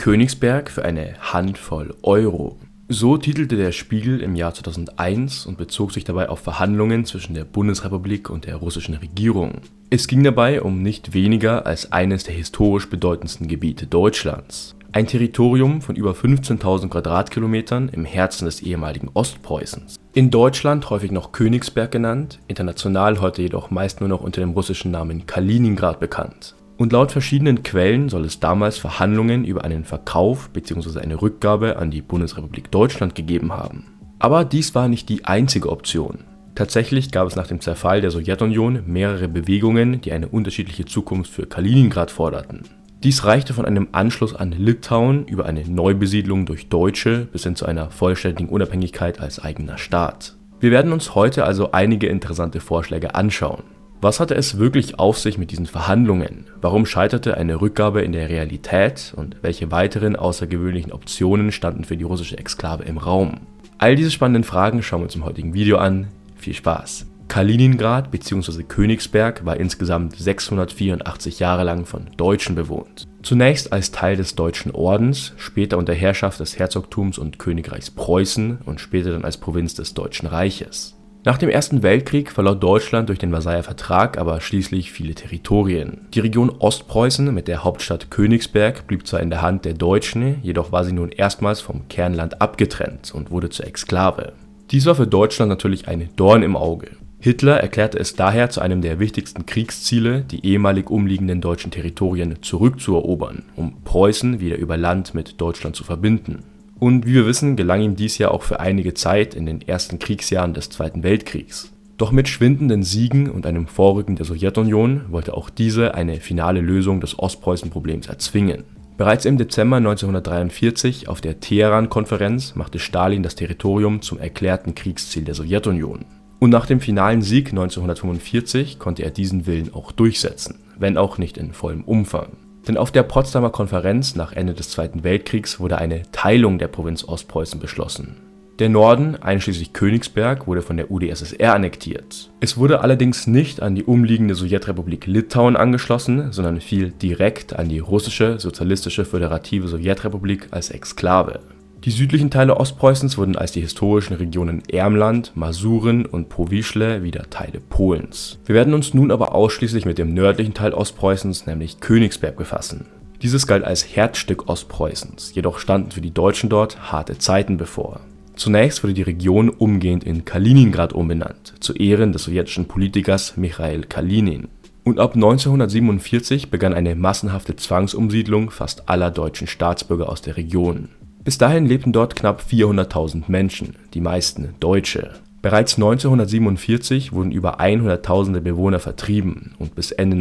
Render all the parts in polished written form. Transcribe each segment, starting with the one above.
Königsberg für eine Handvoll Euro. So titelte der Spiegel im Jahr 2001 und bezog sich dabei auf Verhandlungen zwischen der Bundesrepublik und der russischen Regierung. Es ging dabei um nicht weniger als eines der historisch bedeutendsten Gebiete Deutschlands. Ein Territorium von über 15.000 Quadratkilometern im Herzen des ehemaligen Ostpreußens. In Deutschland häufig noch Königsberg genannt, international heute jedoch meist nur noch unter dem russischen Namen Kaliningrad bekannt. Und laut verschiedenen Quellen soll es damals Verhandlungen über einen Verkauf bzw. eine Rückgabe an die Bundesrepublik Deutschland gegeben haben. Aber dies war nicht die einzige Option. Tatsächlich gab es nach dem Zerfall der Sowjetunion mehrere Bewegungen, die eine unterschiedliche Zukunft für Kaliningrad forderten. Dies reichte von einem Anschluss an Litauen über eine Neubesiedlung durch Deutsche bis hin zu einer vollständigen Unabhängigkeit als eigener Staat. Wir werden uns heute also einige interessante Vorschläge anschauen. Was hatte es wirklich auf sich mit diesen Verhandlungen? Warum scheiterte eine Rückgabe in der Realität und welche weiteren außergewöhnlichen Optionen standen für die russische Exklave im Raum? All diese spannenden Fragen schauen wir uns im heutigen Video an. Viel Spaß! Kaliningrad bzw. Königsberg war insgesamt 684 Jahre lang von Deutschen bewohnt. Zunächst als Teil des Deutschen Ordens, später unter Herrschaft des Herzogtums und Königreichs Preußen und später dann als Provinz des Deutschen Reiches. Nach dem Ersten Weltkrieg verlor Deutschland durch den Versailler Vertrag aber schließlich viele Territorien. Die Region Ostpreußen mit der Hauptstadt Königsberg blieb zwar in der Hand der Deutschen, jedoch war sie nun erstmals vom Kernland abgetrennt und wurde zur Exklave. Dies war für Deutschland natürlich ein Dorn im Auge. Hitler erklärte es daher zu einem der wichtigsten Kriegsziele, die ehemalig umliegenden deutschen Territorien zurückzuerobern, um Preußen wieder über Land mit Deutschland zu verbinden. Und wie wir wissen, gelang ihm dies ja auch für einige Zeit in den ersten Kriegsjahren des Zweiten Weltkriegs. Doch mit schwindenden Siegen und einem Vorrücken der Sowjetunion wollte auch diese eine finale Lösung des Ostpreußen-Problems erzwingen. Bereits im Dezember 1943 auf der Teheran-Konferenz machte Stalin das Territorium zum erklärten Kriegsziel der Sowjetunion. Und nach dem finalen Sieg 1945 konnte er diesen Willen auch durchsetzen, wenn auch nicht in vollem Umfang. Denn auf der Potsdamer Konferenz nach Ende des Zweiten Weltkriegs wurde eine Teilung der Provinz Ostpreußen beschlossen. Der Norden, einschließlich Königsberg, wurde von der UdSSR annektiert. Es wurde allerdings nicht an die umliegende Sowjetrepublik Litauen angeschlossen, sondern fiel direkt an die russische Sozialistische Föderative Sowjetrepublik als Exklave. Die südlichen Teile Ostpreußens wurden als die historischen Regionen Ermland, Masuren und Powiśle wieder Teile Polens. Wir werden uns nun aber ausschließlich mit dem nördlichen Teil Ostpreußens, nämlich Königsberg, befassen. Dieses galt als Herzstück Ostpreußens, jedoch standen für die Deutschen dort harte Zeiten bevor. Zunächst wurde die Region umgehend in Kaliningrad umbenannt, zu Ehren des sowjetischen Politikers Michail Kalinin. Und ab 1947 begann eine massenhafte Zwangsumsiedlung fast aller deutschen Staatsbürger aus der Region. Bis dahin lebten dort knapp 400.000 Menschen, die meisten Deutsche. Bereits 1947 wurden über 100.000 Bewohner vertrieben und bis Ende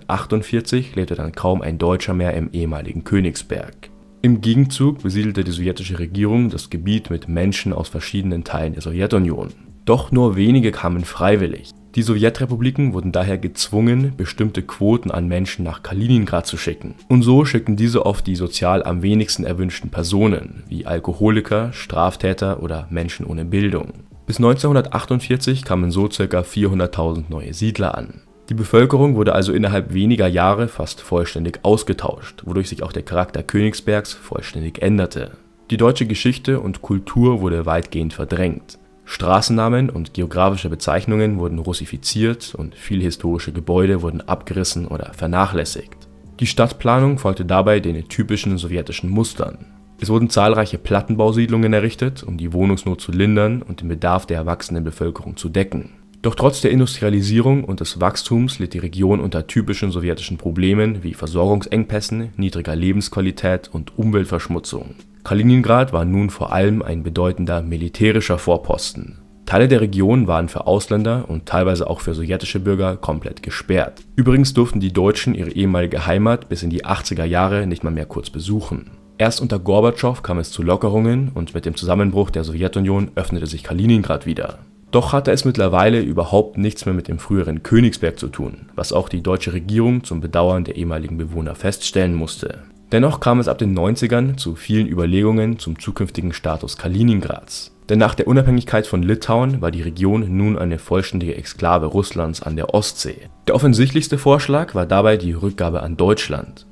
1948 lebte dann kaum ein Deutscher mehr im ehemaligen Königsberg. Im Gegenzug besiedelte die sowjetische Regierung das Gebiet mit Menschen aus verschiedenen Teilen der Sowjetunion. Doch nur wenige kamen freiwillig. Die Sowjetrepubliken wurden daher gezwungen, bestimmte Quoten an Menschen nach Kaliningrad zu schicken. Und so schickten diese oft die sozial am wenigsten erwünschten Personen, wie Alkoholiker, Straftäter oder Menschen ohne Bildung. Bis 1948 kamen so ca. 400.000 neue Siedler an. Die Bevölkerung wurde also innerhalb weniger Jahre fast vollständig ausgetauscht, wodurch sich auch der Charakter Königsbergs vollständig änderte. Die deutsche Geschichte und Kultur wurde weitgehend verdrängt. Straßennamen und geografische Bezeichnungen wurden russifiziert und viele historische Gebäude wurden abgerissen oder vernachlässigt. Die Stadtplanung folgte dabei den typischen sowjetischen Mustern. Es wurden zahlreiche Plattenbausiedlungen errichtet, um die Wohnungsnot zu lindern und den Bedarf der wachsenden Bevölkerung zu decken. Doch trotz der Industrialisierung und des Wachstums litt die Region unter typischen sowjetischen Problemen wie Versorgungsengpässen, niedriger Lebensqualität und Umweltverschmutzung. Kaliningrad war nun vor allem ein bedeutender militärischer Vorposten. Teile der Region waren für Ausländer und teilweise auch für sowjetische Bürger komplett gesperrt. Übrigens durften die Deutschen ihre ehemalige Heimat bis in die 80er Jahre nicht mal mehr kurz besuchen. Erst unter Gorbatschow kam es zu Lockerungen und mit dem Zusammenbruch der Sowjetunion öffnete sich Kaliningrad wieder. Doch hatte es mittlerweile überhaupt nichts mehr mit dem früheren Königsberg zu tun, was auch die deutsche Regierung zum Bedauern der ehemaligen Bewohner feststellen musste. Dennoch kam es ab den 90ern zu vielen Überlegungen zum zukünftigen Status Kaliningrads. Denn nach der Unabhängigkeit von Litauen war die Region nun eine vollständige Exklave Russlands an der Ostsee. Der offensichtlichste Vorschlag war dabei die Rückgabe an Deutschland.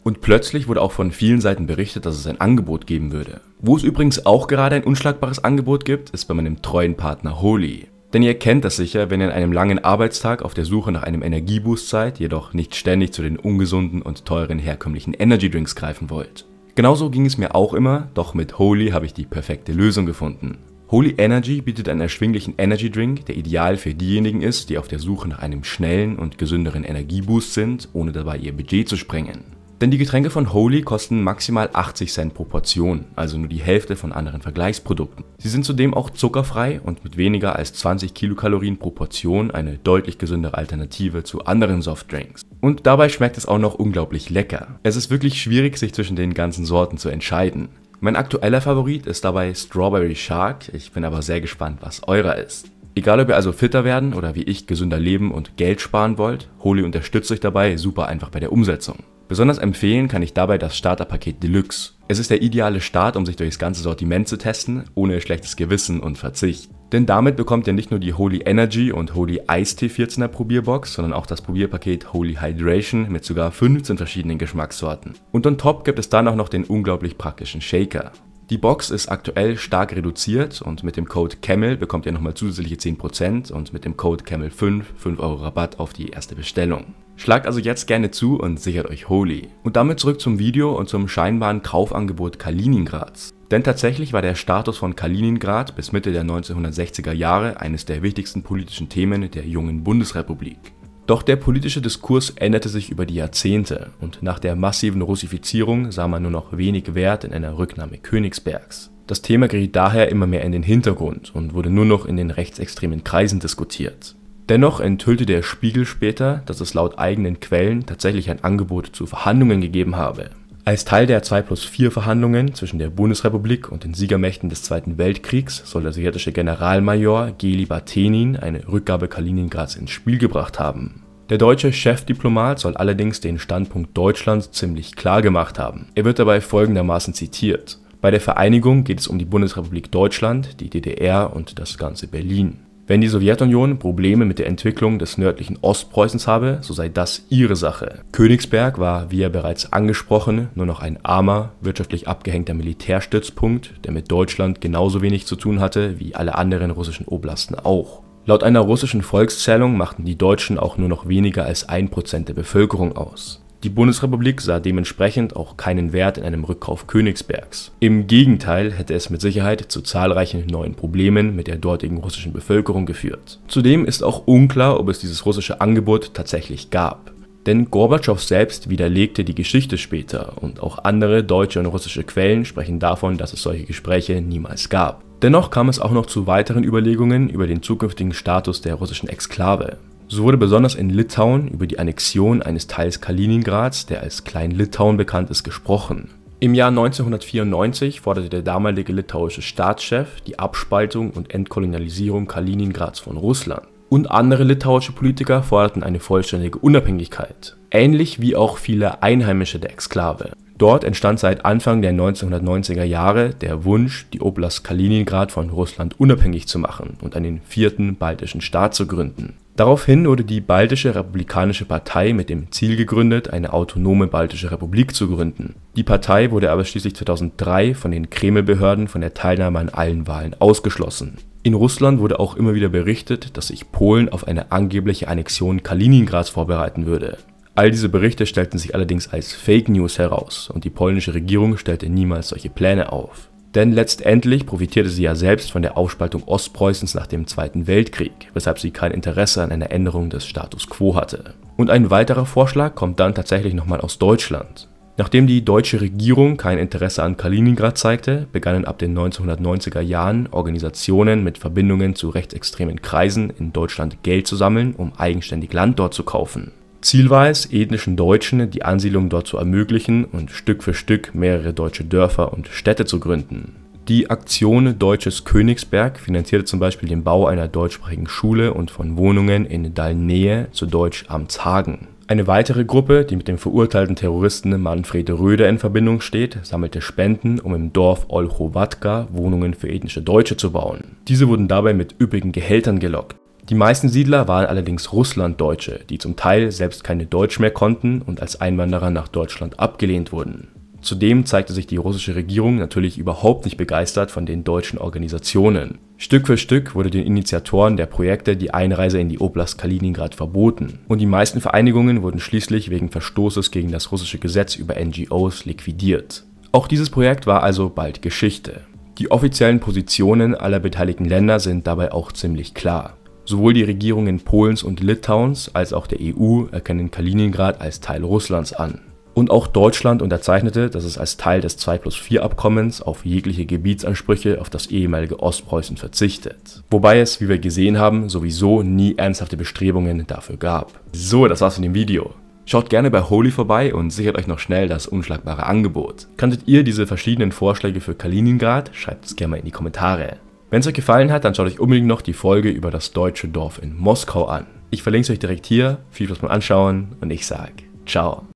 Und plötzlich wurde auch von vielen Seiten berichtet, dass es ein Angebot geben würde. Wo es übrigens auch gerade ein unschlagbares Angebot gibt, ist bei meinem treuen Partner Holy. Denn ihr kennt das sicher, wenn ihr an einem langen Arbeitstag auf der Suche nach einem Energieboost seid, jedoch nicht ständig zu den ungesunden und teuren herkömmlichen Energydrinks greifen wollt. Genauso ging es mir auch immer, doch mit Holy habe ich die perfekte Lösung gefunden. Holy Energy bietet einen erschwinglichen Energydrink, der ideal für diejenigen ist, die auf der Suche nach einem schnellen und gesünderen Energieboost sind, ohne dabei ihr Budget zu sprengen. Denn die Getränke von Holy kosten maximal 80 Cent pro Portion, also nur die Hälfte von anderen Vergleichsprodukten. Sie sind zudem auch zuckerfrei und mit weniger als 20 Kilokalorien pro Portion eine deutlich gesündere Alternative zu anderen Softdrinks. Und dabei schmeckt es auch noch unglaublich lecker. Es ist wirklich schwierig, sich zwischen den ganzen Sorten zu entscheiden. Mein aktueller Favorit ist dabei Strawberry Shark, ich bin aber sehr gespannt, was eurer ist. Egal ob ihr also fitter werden oder wie ich gesünder leben und Geld sparen wollt, Holy unterstützt euch dabei super einfach bei der Umsetzung. Besonders empfehlen kann ich dabei das Starterpaket Deluxe. Es ist der ideale Start, um sich durchs ganze Sortiment zu testen, ohne schlechtes Gewissen und Verzicht. Denn damit bekommt ihr nicht nur die Holy Energy und Holy Eistee 14er Probierbox, sondern auch das Probierpaket Holy Hydration mit sogar 15 verschiedenen Geschmackssorten. Und on top gibt es dann auch noch den unglaublich praktischen Shaker. Die Box ist aktuell stark reduziert und mit dem Code CAMEL bekommt ihr nochmal zusätzliche 10% und mit dem Code CAMEL5 5 € Rabatt auf die erste Bestellung. Schlagt also jetzt gerne zu und sichert euch Holy. Und damit zurück zum Video und zum scheinbaren Kaufangebot Kaliningrads. Denn tatsächlich war der Status von Kaliningrad bis Mitte der 1960er Jahre eines der wichtigsten politischen Themen der jungen Bundesrepublik. Doch der politische Diskurs änderte sich über die Jahrzehnte und nach der massiven Russifizierung sah man nur noch wenig Wert in einer Rücknahme Königsbergs. Das Thema geriet daher immer mehr in den Hintergrund und wurde nur noch in den rechtsextremen Kreisen diskutiert. Dennoch enthüllte der Spiegel später, dass es laut eigenen Quellen tatsächlich ein Angebot zu Verhandlungen gegeben habe. Als Teil der 2+4 Verhandlungen zwischen der Bundesrepublik und den Siegermächten des Zweiten Weltkriegs soll der sowjetische Generalmajor Geli Batenin eine Rückgabe Kaliningrads ins Spiel gebracht haben. Der deutsche Chefdiplomat soll allerdings den Standpunkt Deutschlands ziemlich klar gemacht haben. Er wird dabei folgendermaßen zitiert: Bei der Vereinigung geht es um die Bundesrepublik Deutschland, die DDR und das ganze Berlin. Wenn die Sowjetunion Probleme mit der Entwicklung des nördlichen Ostpreußens habe, so sei das ihre Sache. Königsberg war, wie ja bereits angesprochen, nur noch ein armer, wirtschaftlich abgehängter Militärstützpunkt, der mit Deutschland genauso wenig zu tun hatte wie alle anderen russischen Oblasten auch. Laut einer russischen Volkszählung machten die Deutschen auch nur noch weniger als 1% der Bevölkerung aus. Die Bundesrepublik sah dementsprechend auch keinen Wert in einem Rückkauf Königsbergs. Im Gegenteil hätte es mit Sicherheit zu zahlreichen neuen Problemen mit der dortigen russischen Bevölkerung geführt. Zudem ist auch unklar, ob es dieses russische Angebot tatsächlich gab. Denn Gorbatschow selbst widerlegte die Geschichte später und auch andere deutsche und russische Quellen sprechen davon, dass es solche Gespräche niemals gab. Dennoch kam es auch noch zu weiteren Überlegungen über den zukünftigen Status der russischen Exklave. So wurde besonders in Litauen über die Annexion eines Teils Kaliningrads, der als Klein-Litauen bekannt ist, gesprochen. Im Jahr 1994 forderte der damalige litauische Staatschef die Abspaltung und Entkolonialisierung Kaliningrads von Russland. Und andere litauische Politiker forderten eine vollständige Unabhängigkeit, ähnlich wie auch viele Einheimische der Exklave. Dort entstand seit Anfang der 1990er Jahre der Wunsch, die Oblast Kaliningrad von Russland unabhängig zu machen und einen vierten baltischen Staat zu gründen. Daraufhin wurde die Baltische Republikanische Partei mit dem Ziel gegründet, eine autonome baltische Republik zu gründen. Die Partei wurde aber schließlich 2003 von den Kreml-Behörden von der Teilnahme an allen Wahlen ausgeschlossen. In Russland wurde auch immer wieder berichtet, dass sich Polen auf eine angebliche Annexion Kaliningrads vorbereiten würde. All diese Berichte stellten sich allerdings als Fake News heraus und die polnische Regierung stellte niemals solche Pläne auf. Denn letztendlich profitierte sie ja selbst von der Aufspaltung Ostpreußens nach dem Zweiten Weltkrieg, weshalb sie kein Interesse an einer Änderung des Status quo hatte. Und ein weiterer Vorschlag kommt dann tatsächlich nochmal aus Deutschland. Nachdem die deutsche Regierung kein Interesse an Kaliningrad zeigte, begannen ab den 1990er Jahren Organisationen mit Verbindungen zu rechtsextremen Kreisen in Deutschland Geld zu sammeln, um eigenständig Land dort zu kaufen. Ziel war es, ethnischen Deutschen die Ansiedlung dort zu ermöglichen und Stück für Stück mehrere deutsche Dörfer und Städte zu gründen. Die Aktion Deutsches Königsberg finanzierte zum Beispiel den Bau einer deutschsprachigen Schule und von Wohnungen in Dahlnähe, zu Deutsch Amtshagen. Eine weitere Gruppe, die mit dem verurteilten Terroristen Manfred Röder in Verbindung steht, sammelte Spenden, um im Dorf Olchowatka Wohnungen für ethnische Deutsche zu bauen. Diese wurden dabei mit üppigen Gehältern gelockt. Die meisten Siedler waren allerdings Russlanddeutsche, die zum Teil selbst keine Deutsch mehr konnten und als Einwanderer nach Deutschland abgelehnt wurden. Zudem zeigte sich die russische Regierung natürlich überhaupt nicht begeistert von den deutschen Organisationen. Stück für Stück wurde den Initiatoren der Projekte die Einreise in die Oblast Kaliningrad verboten und die meisten Vereinigungen wurden schließlich wegen Verstoßes gegen das russische Gesetz über NGOs liquidiert. Auch dieses Projekt war also bald Geschichte. Die offiziellen Positionen aller beteiligten Länder sind dabei auch ziemlich klar. Sowohl die Regierungen Polens und Litauens als auch der EU erkennen Kaliningrad als Teil Russlands an. Und auch Deutschland unterzeichnete, dass es als Teil des 2+4-Abkommens auf jegliche Gebietsansprüche auf das ehemalige Ostpreußen verzichtet. Wobei es, wie wir gesehen haben, sowieso nie ernsthafte Bestrebungen dafür gab. So, das war's von dem Video. Schaut gerne bei Holy vorbei und sichert euch noch schnell das unschlagbare Angebot. Kanntet ihr diese verschiedenen Vorschläge für Kaliningrad? Schreibt es gerne mal in die Kommentare. Wenn es euch gefallen hat, dann schaut euch unbedingt noch die Folge über das deutsche Dorf in Moskau an. Ich verlinke es euch direkt hier. Viel Spaß beim Anschauen und ich sage ciao.